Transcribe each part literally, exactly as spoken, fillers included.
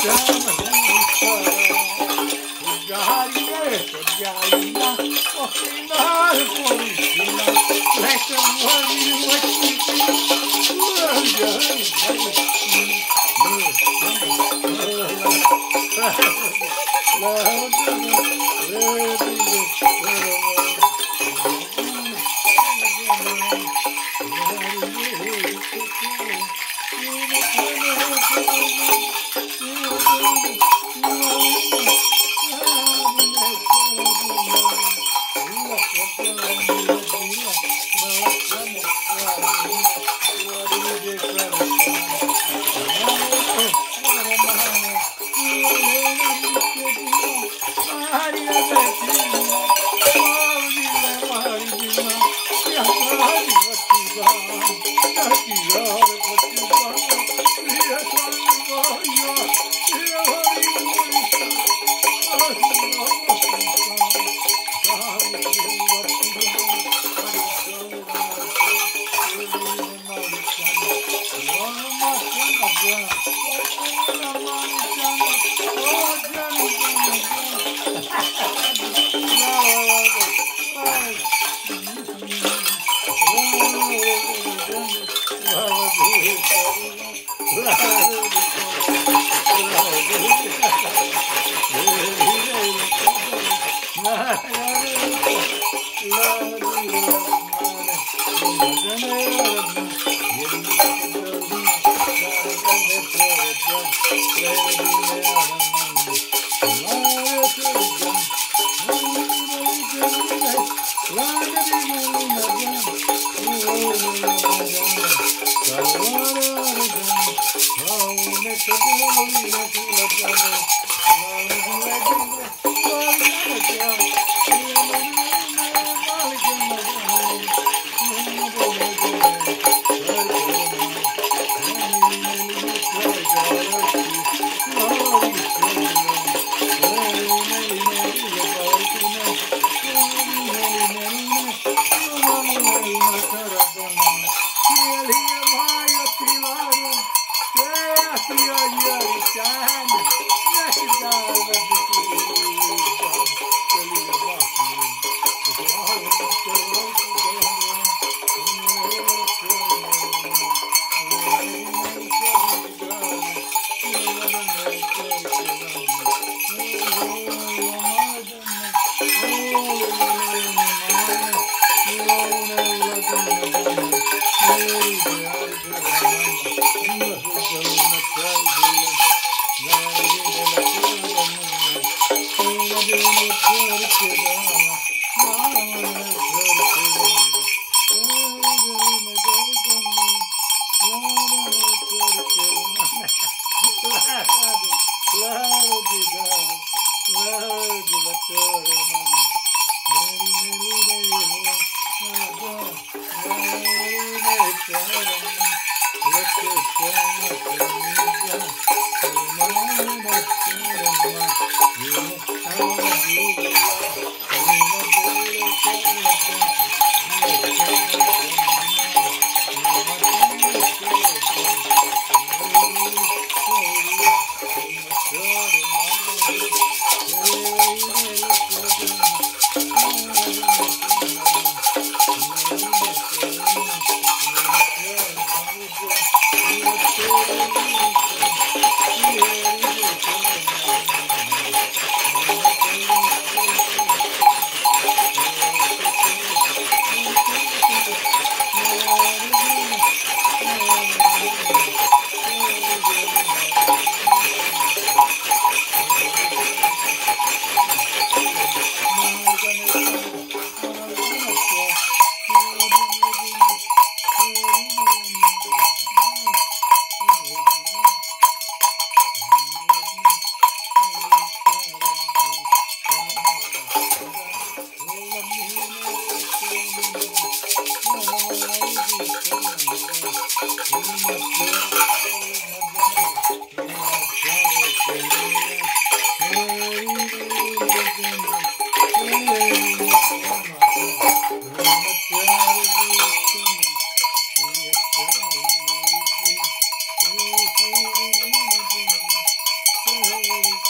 Thank you.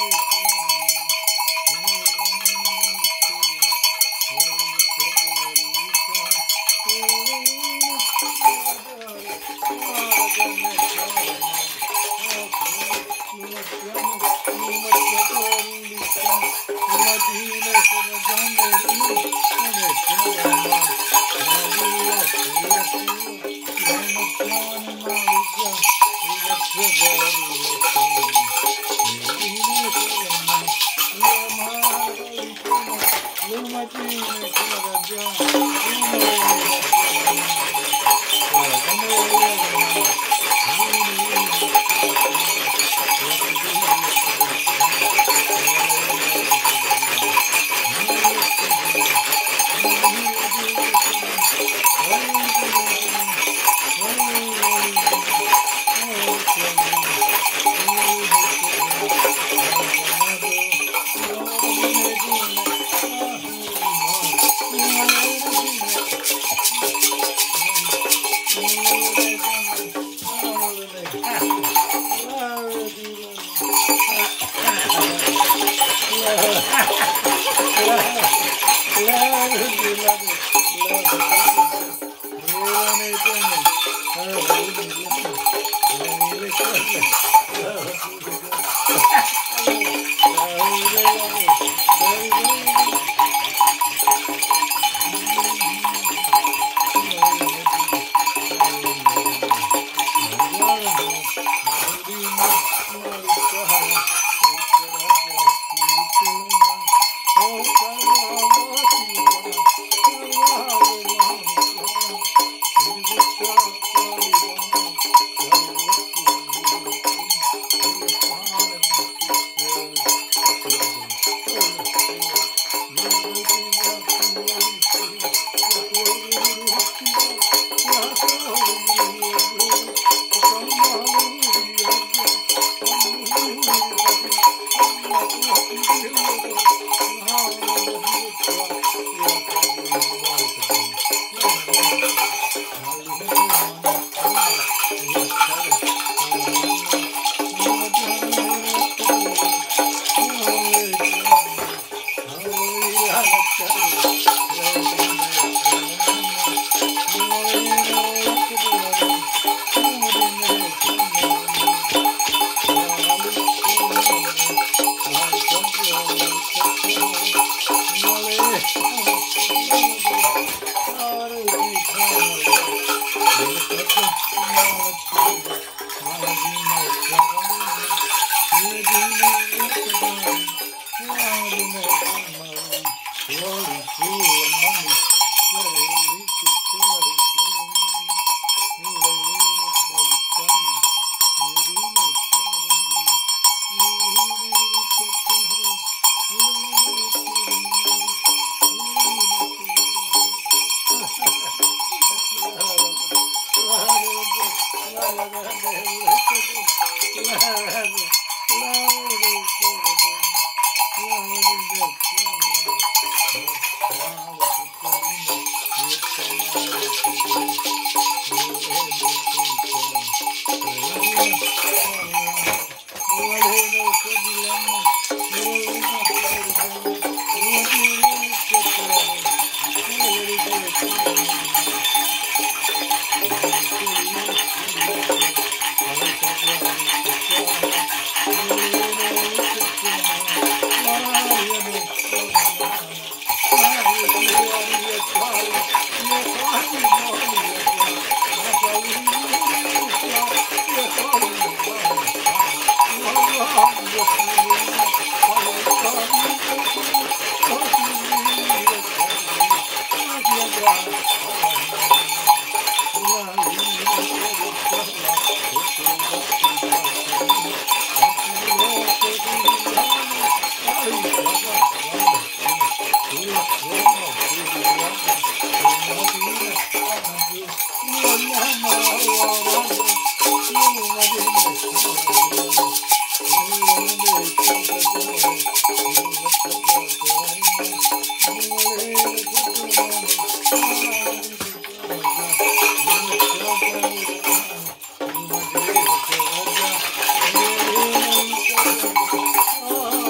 Oh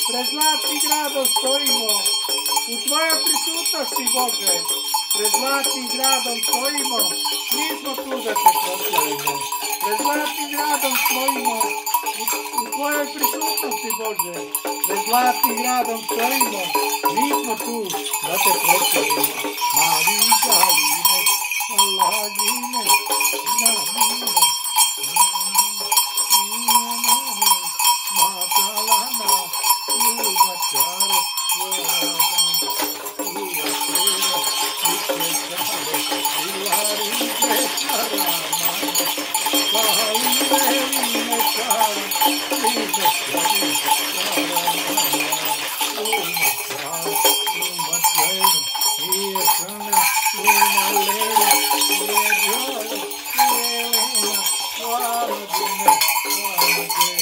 pred zlatnim gradom stojimo, u tvojoj prisutnosti, Bože, pred zlatnim gradom stojimo, mi smo tu da te proslavimo, pred zlatnim gradom stojimo, u, u tvojoj prisutnosti, Bože, pred zlatnim gradom stojimo, mi smo tu da te proslavimo. Mari Galine, Allahine, Namine, Matalana, Ljubačare, Vojadana, Ljubačere, Ičekale, Ilarike, Saramane, Pahalivevine, Čara, Ljubačare, Saramane, Umačare, Umačere, Ijekane, Umalere, Uleđore, Ujelena, Varadine, Varadine,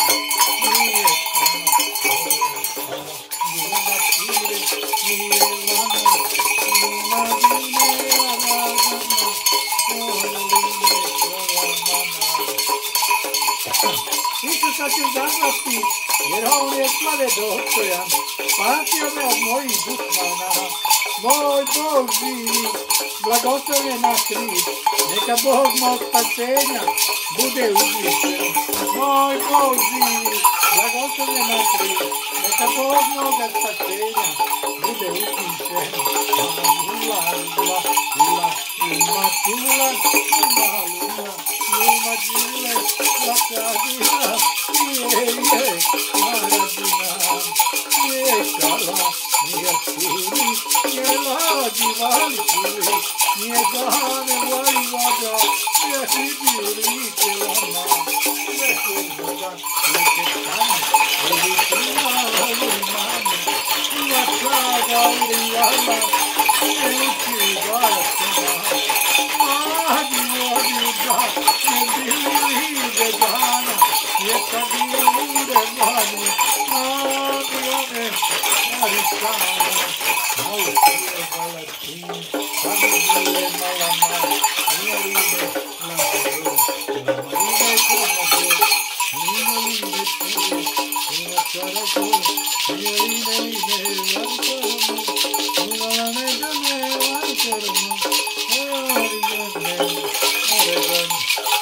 Isusa ću zazvati, jer on je slave dostojan, spasio me od mojih dušmana. Moj Bog živi, blagoslovljen naš križ, neka Bog mog spasenja bude uzvišen. Moj Bog živi, blagoslovljen naš križ, neka Bog moga spasenja bude uzvišen. Lula, lula, lula, luma, tula, luma, luma, luma, džile, lakadina, je, je, maradina, je, kala, nije suri, je lađi, vali suri, nije zane, vali vada, je hibiri, ke lama, je kurboda, je ketane, uli prima, uli mame, ula čaga, uli jala, je uči, vaja sema, vadi, vadi, da, je bili, de dana, je kabire, vani, vani, vani, Aristana, malo prije Valatin, Kabile, Malama, Mijeline, Lamadu, Lamarine, Komadu, Mijeline, Tire, Ina Čaragu, Mijeline, Ine, Varkarumu, Ulalane, Dane, Varkarumu, Arigane, Arigane,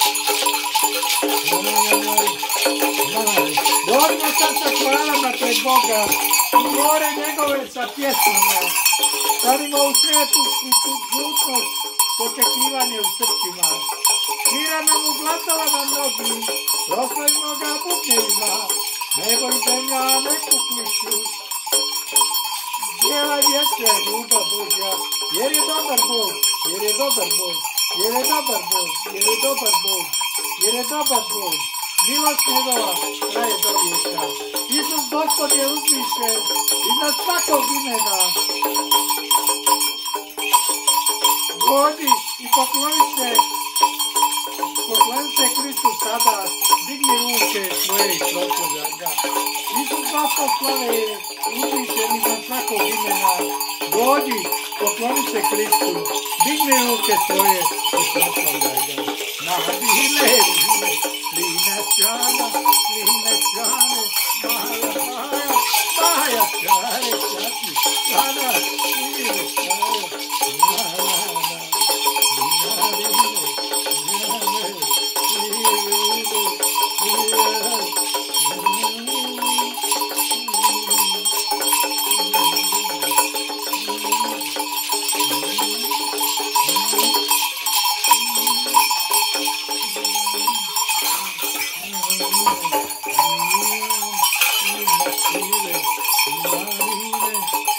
Dođimo sad sa hvalama pred Boga, u gore njegove sa pjesmama, stavimo u svijetu i tu žutnost, očekivanje u srcima. Svira nam u glasovama mnogim, proslavimo ga bubnjevima, nebo i zemlja ne kuklišu. Djevaj vječe, ljubav Božja, jer je dobar Bog, jer je dobar Bog, jer je dobar Bog, jer je dobar Bog, jer je dobar Bog. Milost njegova traje do vijeka. Isus Gospod je uzvišen iznad svakog imena. Godi i pokloni se, pokloni se Kristu sada, digni ruke svoje i proslavljaj ga. Isus Gospod slave je uzvišen iznad svakog imena. Godi, pokloni se Kristu, digni ruke svoje i proslavljaj ga. Nahadile, rime, Line Čana, Line Čane, Maja, Maja, Maja, Čare, Čati, Čana, Line Čane, Malana, Line, Line, Marine,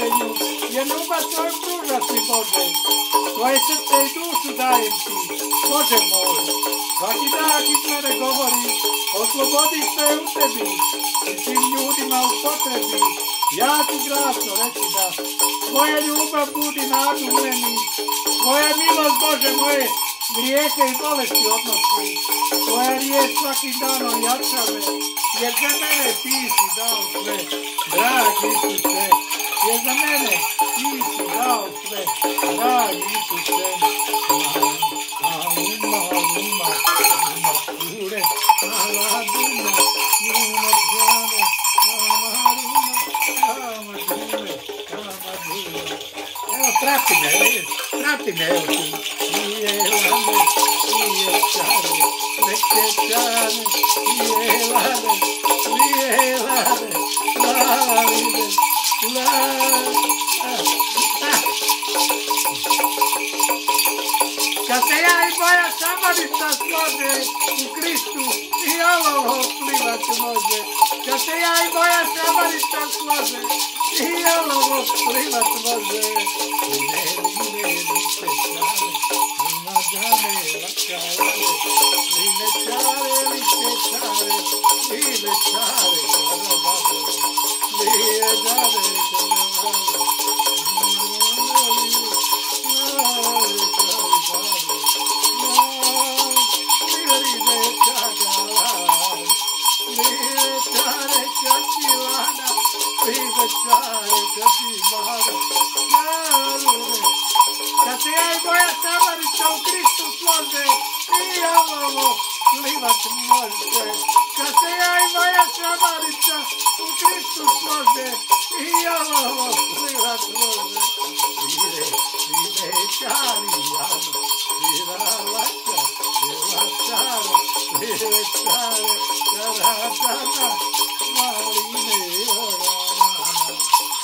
slabljenju, jer ljubav tvoju pruža ti, Bože. Tvoje srce i dušu dajem ti, Bože moj. Svaki dah iz mene govori, oslobodi sve u tebi i svim ljudima u potrebi. Ja ti glasno reći da tvoja ljubav budi nadu u meni, tvoja milost, Bože moje, grijehe i bolesti odnosi. Tvoja riječ svakim danom jača me, jer za mene ti si dao sve, dragi Isuse, jer za mene ti si dao sve, dragi Isuse. Aluma, aluma, aluma, kure, aladuma, luma, džane, amaruma, amadure, amadure. Evo, prati me, prati me, evo ti. Nije lane, nije čare, neke čare, nije lane, nije lane, lavide, lavide. Kad se ja i moja samarica slože u Kristu, i olovo plivat može. Kad se ja i moja samarica slože, i olovo plivat može. Ne, ne, niste čare, ima džane, lakare, ime čare, liste čare, ime čare, karabade, lije džane, karabade. Kad se ja i moja samarica u Kristu slože, i olovo plivat može. Kad se ja i moja samarica u Kristu slože, i olovo plivat može. Ire, ire, čari, jano, ira, laka, ira, čara, ire, čare, čara, čara, maline, orana.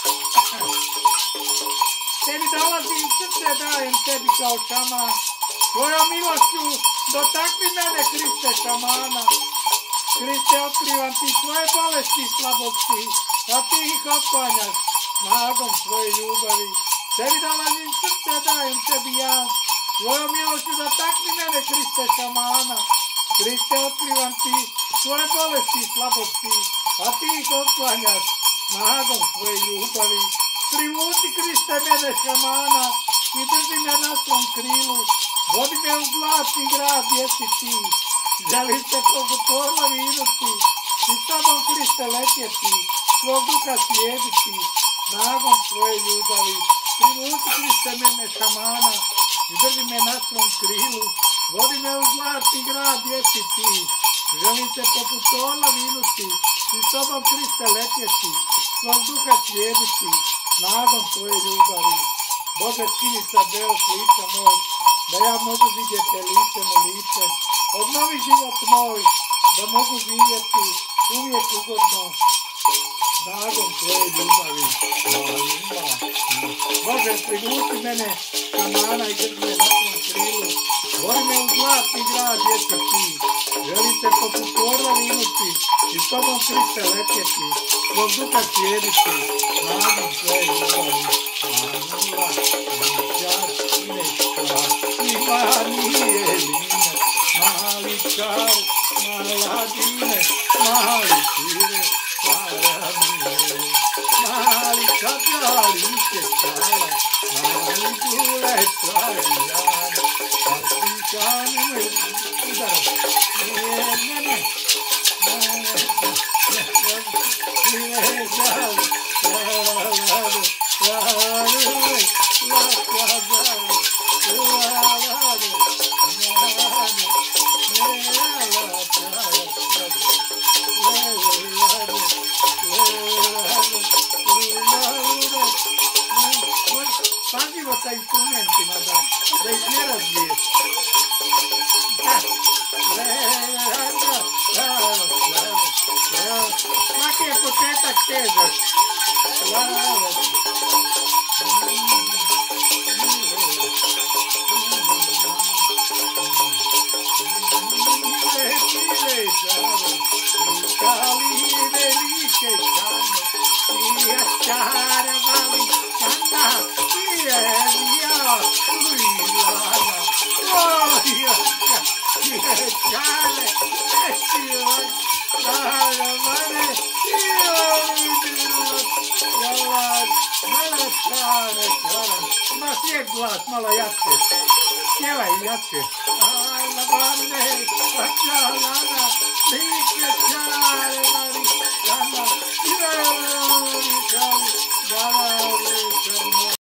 Tebi dolazim, srce dajem tebi kao šaman, tvojom milošću dotakni mene, Kriste, šamana. Kriste, otkrivam ti svoje bolesti i slabosti, a ti ih otklanjaš snagom svoje ljubavi. Tebi dolazim, srce dajem tebi ja, tvojom milošću dotakni mene, Kriste, šamana. Kriste, otkrivam ti svoje bolesti i slabosti, a ti ih otklanjaš snagom svoje ljubavi. Privuci, Kriste, mene, šamana, i drži me na svom krilu. Vodi me u zlatni grad, gdje si ti. Želim se poput orla vinuti, i s tobom, Kriste, letjeti, svog duha slijediti, snagom svoje ljubavi. Privuci, Kriste, mene, šamana, i drži me na svom krilu. Vodi me u zlatni grad, gdje si ti. Želim se poput orla vinuti, i s tobom, Kriste, letjeti, svog duha slijediti, snagom tvoje ljubavi. Bože, skini sa beo s lica moj, da ja mogu vidjeti lice mu lice. Obnovi život moj, da mogu živjeti uvijek ugodno, snagom tvoje ljubavi. Bože, privuci mene, šamana, i drži me na svom krilu. Vodi me u zlatni grad, gdje si ti. Želim te poput orla vinuti, i s tobom, Kriste, letjeti, svog duha slijediti, snagom tvoje ljubavi. Manila, ničar, nešta, ima nije line, mali čar, maladine, mali sire, paramine, mali kađalice čale, mali dule čarijane, patričane me udaro, nije mene, mene, mene, žali, žali, žali, pažljivo sa instrumentima da, da ih ne razbiješ. Svaki je početak težak. Kali velike šane, i jačara vali Čale, neći on, Čale, mane, Jalan, mene Čale, Čale. Imaš lijep glas, malo jače. Sjevaj jače. Ala, mane, Čalana, like Čale,